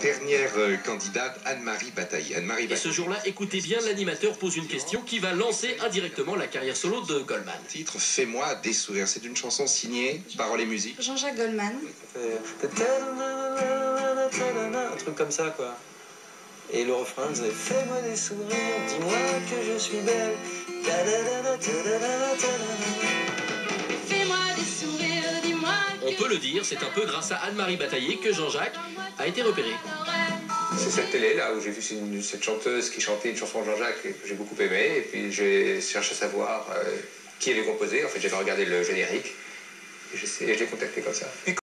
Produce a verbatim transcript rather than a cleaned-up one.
dernière euh, candidate, Anne-Marie Bataillé. Anne-Marie Et ce jour-là, écoutez bien, l'animateur pose une question qui va lancer indirectement la carrière solo de Goldman. Titre Fais-moi des sourires. C'est une chanson signée, paroles et musique. Jean-Jacques Goldman. Un truc comme ça, quoi. Et le refrain, c'est fais-moi des sourires, dis-moi que je suis belle. Fais-moi des sourires, dis-moi. On peut le dire, c'est un peu grâce à Anne-Marie Bataillé que Jean-Jacques a été repéré. C'est cette télé là où j'ai vu une, cette chanteuse qui chantait une chanson de Jean-Jacques que j'ai beaucoup aimée, et puis j'ai cherché à savoir euh, qui avait composé. En fait, j'avais regardé le générique et je, sais, je l'ai contacté comme ça.